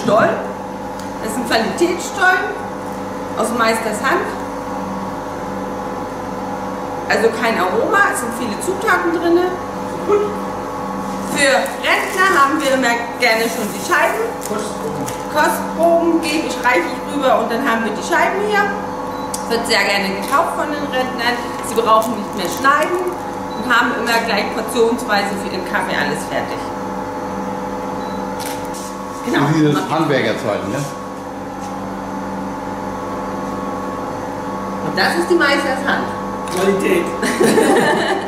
Stollen. Das ist ein Qualitätsstollen aus Meisters Hand. Also kein Aroma, es sind viele Zutaten drin. Für Rentner haben wir immer gerne schon die Scheiben. Kostproben gebe ich reichlich rüber und dann haben wir die Scheiben hier. Wird sehr gerne gekauft von den Rentnern. Sie brauchen nicht mehr schneiden und haben immer gleich portionsweise für den Kaffee alles fertig. Genau. Und dieses Handwerkerzeug, ne? Und das ist die Meisters Hand. Qualität.